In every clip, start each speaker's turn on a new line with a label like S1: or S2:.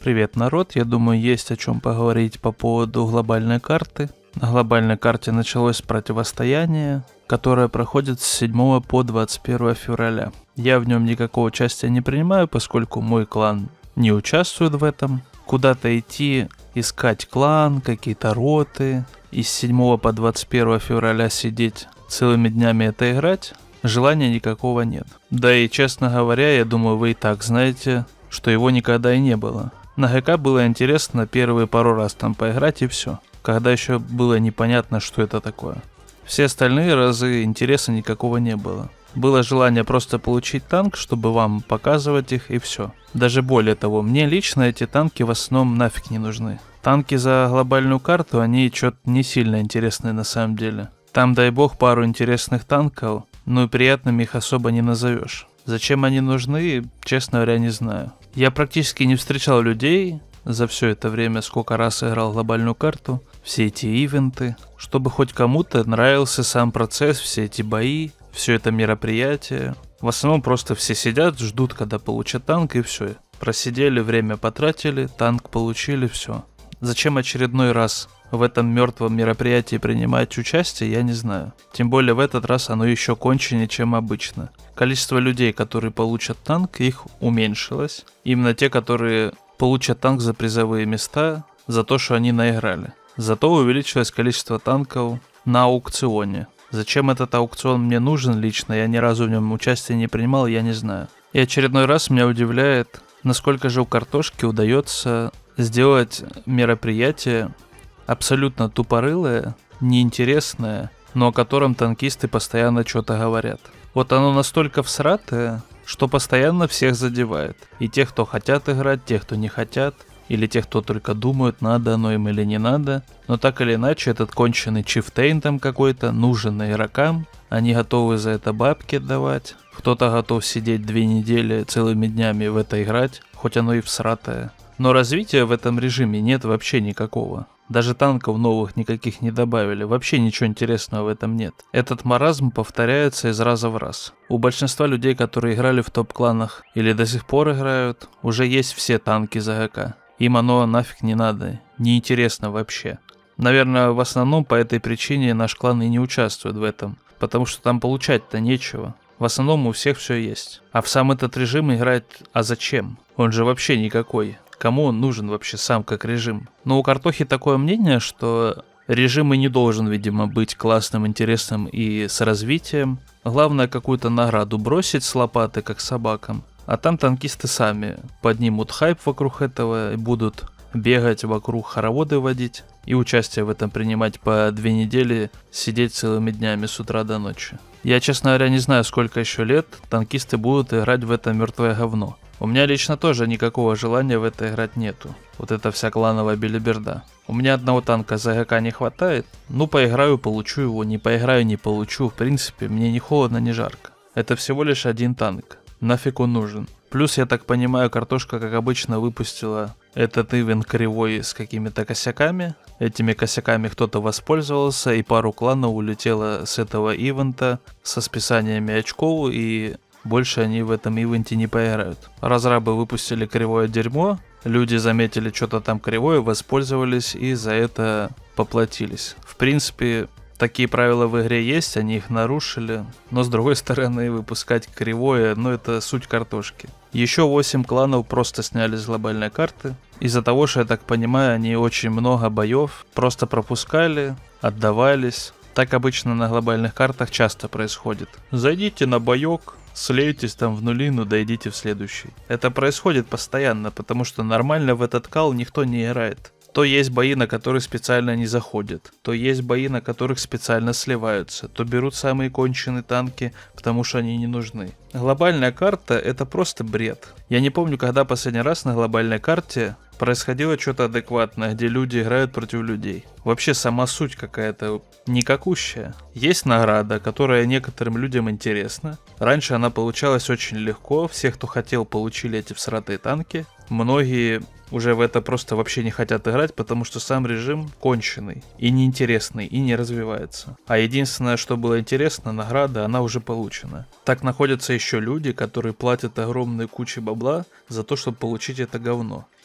S1: Привет, народ. Я думаю, есть о чем поговорить по поводу глобальной карты. На глобальной карте началось противостояние, которое проходит с 7 по 21 февраля. Я в нем никакого участия не принимаю, поскольку мой клан не участвует в этом. Куда-то идти, искать клан, какие-то роты, и с 7 по 21 февраля сидеть целыми днями это играть, желания никакого нет. Да и, честно говоря, я думаю, вы и так знаете, что его никогда и не было. На ГК было интересно первые пару раз там поиграть и все, когда еще было непонятно, что это такое. Все остальные разы интереса никакого не было. Было желание просто получить танк, чтобы вам показывать их, и все. Даже более того, мне лично эти танки в основном нафиг не нужны. Танки за глобальную карту, они что-то не сильно интересны на самом деле. Там, дай бог, пару интересных танков, но и приятными их особо не назовешь. Зачем они нужны, честно говоря, не знаю. Я практически не встречал людей за все это время, сколько раз играл глобальную карту, все эти ивенты, чтобы хоть кому-то нравился сам процесс, все эти бои, все это мероприятие. В основном просто все сидят, ждут, когда получат танк, и все. Просидели, время потратили, танк получили, все. Зачем очередной раз в этом мертвом мероприятии принимать участие, я не знаю. Тем более в этот раз оно еще конченнее, чем обычно. Количество людей, которые получат танк, их уменьшилось. Именно те, которые получат танк за призовые места, за то, что они наиграли. Зато увеличилось количество танков на аукционе. Зачем этот аукцион мне нужен лично, я ни разу в нем участия не принимал, я не знаю. И очередной раз меня удивляет, насколько же у картошки удается сделать мероприятие абсолютно тупорылое, неинтересное, но о котором танкисты постоянно что-то говорят. Вот оно настолько всратое, что постоянно всех задевает. И тех, кто хотят играть, тех, кто не хотят, или тех, кто только думают, надо оно им или не надо. Но так или иначе, этот конченый чифтейн там какой-то нужен игрокам. Они готовы за это бабки давать. Кто-то готов сидеть 2 недели целыми днями в это играть, хоть оно и всратое. Но развития в этом режиме нет вообще никакого. Даже танков новых никаких не добавили, вообще ничего интересного в этом нет. Этот маразм повторяется из раза в раз. У большинства людей, которые играли в топ-кланах или до сих пор играют, уже есть все танки за ГК. Им оно нафиг не надо, неинтересно вообще. Наверное, в основном по этой причине наш клан и не участвует в этом, потому что там получать-то нечего. В основном у всех все есть. А в сам этот режим играть, а зачем? Он же вообще никакой. Кому он нужен вообще сам как режим? Но у Картохи такое мнение, что режим и не должен, видимо, быть классным, интересным и с развитием. Главное какую-то награду бросить с лопаты, как собакам. А там танкисты сами поднимут хайп вокруг этого и будут бегать вокруг, хороводы водить и участие в этом принимать по 2 недели, сидеть целыми днями с утра до ночи. Я, честно говоря, не знаю, сколько еще лет танкисты будут играть в это мертвое говно. У меня лично тоже никакого желания в это играть нету. Вот это вся клановая белиберда. У меня одного танка за ГК не хватает. Ну, поиграю, получу его, не поиграю, не получу. В принципе, мне ни холодно, ни жарко. Это всего лишь один танк. Нафиг он нужен? Плюс, я так понимаю, картошка, как обычно, выпустила этот ивент кривой с какими-то косяками. Этими косяками кто-то воспользовался, и пару кланов улетело с этого ивента со списаниями очков, и больше они в этом ивенте не поиграют. Разрабы выпустили кривое дерьмо, люди заметили что-то там кривое, воспользовались и за это поплатились. В принципе, такие правила в игре есть, они их нарушили, но с другой стороны, выпускать кривое, ну это суть картошки. Еще 8 кланов просто сняли с глобальной карты. Из-за того, что, я так понимаю, они очень много боев просто пропускали, отдавались. Так обычно на глобальных картах часто происходит. Зайдите на боек, слейтесь там в нулину, дойдите в следующий. Это происходит постоянно, потому что нормально в этот кал никто не играет. То есть бои, на которые специально не заходят, то есть бои, на которых специально сливаются, то берут самые конченые танки, потому что они не нужны. Глобальная карта — это просто бред. Я не помню, когда последний раз на глобальной карте происходило что-то адекватное, где люди играют против людей. Вообще сама суть какая-то никакущая. Есть награда, которая некоторым людям интересна. Раньше она получалась очень легко, все, кто хотел, получили эти всратые танки. Многие уже в это просто вообще не хотят играть, потому что сам режим конченый и неинтересный, и не развивается. А единственное, что было интересно, награда, она уже получена. Так находятся еще люди, которые платят огромные кучи бабла за то, чтобы получить это говно.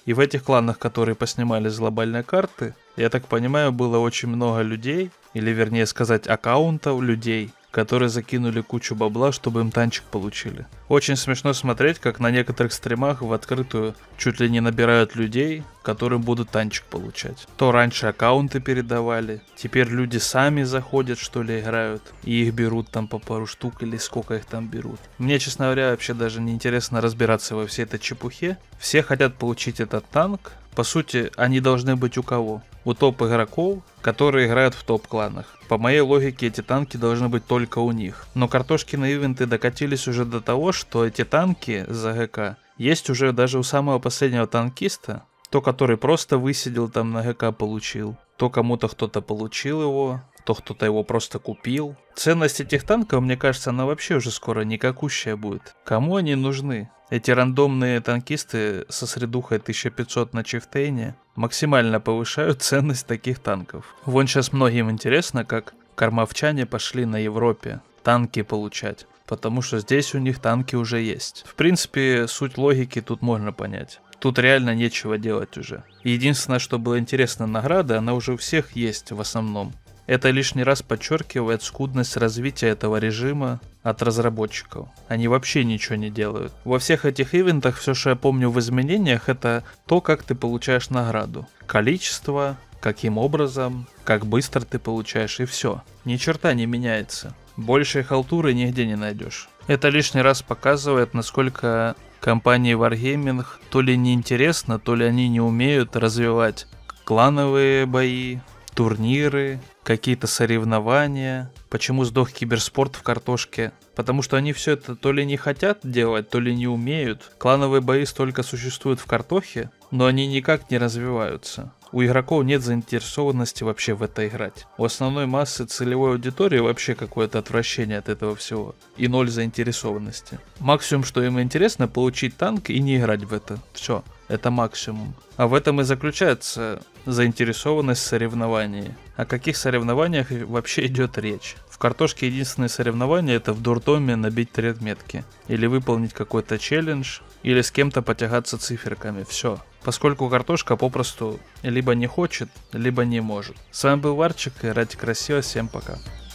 S1: И в этих кланах, которые поснимали с глобальной карты, я так понимаю, было очень много людей, или вернее сказать аккаунтов людей, которые закинули кучу бабла, чтобы им танчик получили. Очень смешно смотреть, как на некоторых стримах в открытую чуть ли не набирают людей, которым будут танчик получать. То раньше аккаунты передавали, теперь люди сами заходят, что ли, играют, и их берут там по пару штук или сколько их там берут. Мне, честно говоря, вообще даже не интересно разбираться во всей этой чепухе. Все хотят получить этот танк. По сути, они должны быть у кого? У топ-игроков, которые играют в топ-кланах. По моей логике, эти танки должны быть только у них. Но картошкины ивенты докатились уже до того, что эти танки за ГК есть уже даже у самого последнего танкиста. То, который просто высидел там на ГК получил. То кому-то кто-то получил его, то кто-то его просто купил. Ценность этих танков, мне кажется, она вообще уже скоро никакущая будет. Кому они нужны? Эти рандомные танкисты со средухой 1500 на чифтейне максимально повышают ценность таких танков. Вон сейчас многим интересно, как кормовчане пошли на Европе танки получать, потому что здесь у них танки уже есть. В принципе, суть логики тут можно понять. Тут реально нечего делать уже. Единственное, что было интересно, награда, она уже у всех есть в основном. Это лишний раз подчеркивает скудность развития этого режима от разработчиков. Они вообще ничего не делают. Во всех этих ивентах все, что я помню в изменениях, это то, как ты получаешь награду. Количество, каким образом, как быстро ты получаешь, и все. Ни черта не меняется. Большей халтуры нигде не найдешь. Это лишний раз показывает, насколько компании Wargaming то ли неинтересно, то ли они не умеют развивать клановые бои, турниры, какие-то соревнования. Почему сдох киберспорт в картошке? Потому что они все это то ли не хотят делать, то ли не умеют. Клановые бои столько существуют в картохе, но они никак не развиваются. У игроков нет заинтересованности вообще в это играть. У основной массы целевой аудитории вообще какое-то отвращение от этого всего. И ноль заинтересованности. Максимум, что им интересно, получить танк и не играть в это. Все. Это максимум. А в этом и заключается заинтересованность в соревновании. О каких соревнованиях вообще идет речь? В картошке единственное соревнование — это в дурдоме набить 3 отметки. Или выполнить какой-то челлендж, или с кем-то потягаться циферками. Все. Поскольку картошка попросту либо не хочет, либо не может. С вами был Варчик, играйте красиво, всем пока.